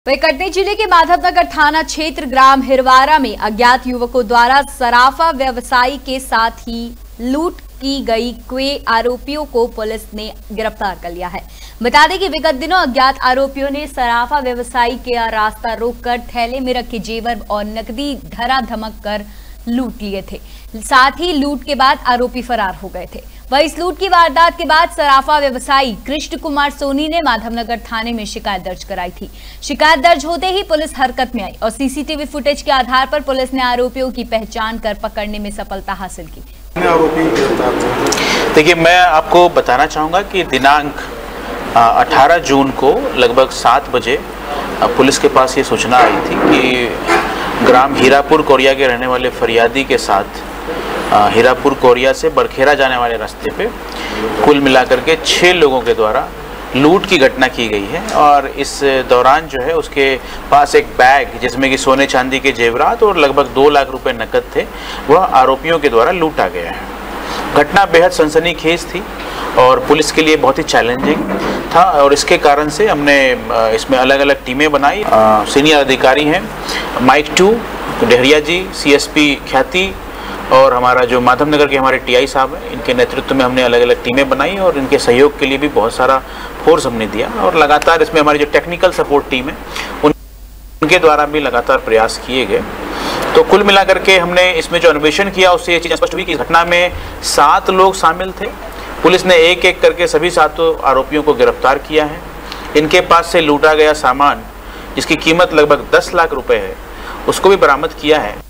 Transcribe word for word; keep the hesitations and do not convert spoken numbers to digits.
वही कटनी जिले के माधवनगर थाना क्षेत्र ग्राम हिरवारा में अज्ञात युवकों द्वारा सराफा व्यवसायी के साथ ही लूट की गई कई आरोपियों को पुलिस ने गिरफ्तार कर लिया है। बता दें कि विगत दिनों अज्ञात आरोपियों ने सराफा व्यवसायी का रास्ता रोककर थैले में रखे जेवर और नकदी धरा धमक कर लूट लिए थे। साथ ही लूट के बाद आरोपी फरार हो गए थे। वही इस लूट की वारदात के बाद सराफा व्यवसायी कृष्ण कुमार सोनी ने माधवनगर थाने में शिकायत दर्ज कराई थी। शिकायत दर्ज होते ही पुलिस हरकत में आई और सीसीटीवी फुटेज के आधार पर पुलिस ने आरोपियों की पहचान कर पकड़ने में सफलता हासिल की। देखिए, मैं आपको बताना चाहूँगा कि दिनांक अठारह जून को लगभग सात बजे पुलिस के पास ये सूचना आई थी कि ग्राम हीरापुर कोरिया के रहने वाले फरियादी के साथ हीरापुर कोरिया से बरखेरा जाने वाले रास्ते पे कुल मिलाकर के छः लोगों के द्वारा लूट की घटना की गई है। और इस दौरान जो है उसके पास एक बैग जिसमें कि सोने चांदी के जेवरात और लगभग दो लाख रुपए नकद थे, वह आरोपियों के द्वारा लूटा गया है। घटना बेहद सनसनीखेज थी और पुलिस के लिए बहुत ही चैलेंजिंग था और इसके कारण से हमने इसमें अलग अलग टीमें बनाई। सीनियर अधिकारी हैं माइक टू डेहरिया जी, सीएसपी ख्याति और हमारा जो माधवनगर के हमारे टीआई साहब हैं, इनके नेतृत्व में हमने अलग अलग टीमें बनाई और इनके सहयोग के लिए भी बहुत सारा फोर्स हमने दिया। और लगातार इसमें हमारी जो टेक्निकल सपोर्ट टीम है उनके द्वारा भी लगातार प्रयास किए गए। तो कुल मिलाकर के हमने इसमें जो अन्वेषण किया उससे ये चीज़ स्पष्ट हुई कि घटना में सात लोग शामिल थे। पुलिस ने एक एक करके सभी सातों आरोपियों को गिरफ्तार किया है। इनके पास से लूटा गया सामान जिसकी कीमत लगभग दस लाख रुपए है, उसको भी बरामद किया है।